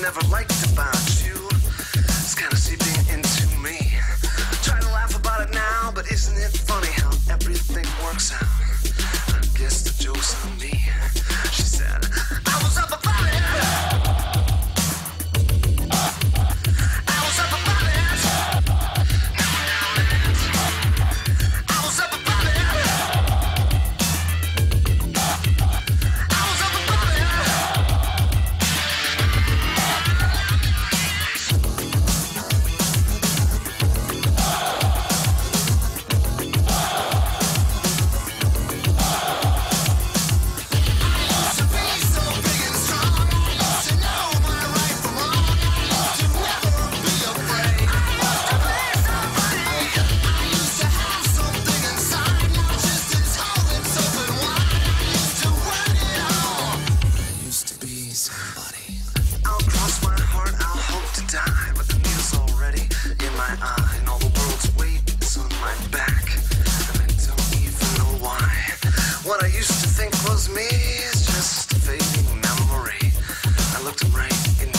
never liked about you. It's kind of seeping into me. Try to laugh about it now, but isn't it funny how everything works out? I guess the joke's on me. She said, I was up about it. I was up about it. I was up about it. I was up about it. What I used to think was me is just a fading memory. I looked him right in